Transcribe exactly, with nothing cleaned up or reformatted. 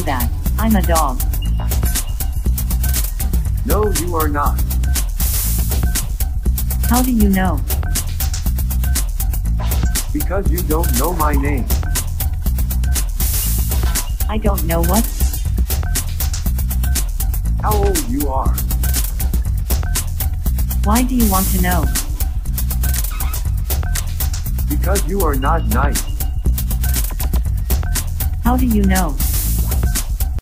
that. I'm a dog. No, you are not. How do you know? Because you don't know my name. I don't know what? How old you are. Why do you want to know? Because you are not nice. How do you know?